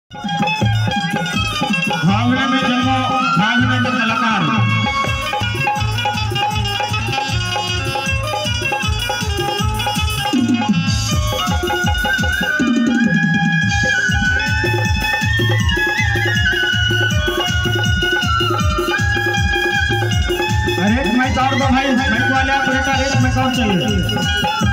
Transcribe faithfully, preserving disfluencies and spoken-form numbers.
भावना में जन्मो भावना के कलाकार अरे मैं और दो भाई मैं वाले आप रेट में कौन चाहिए।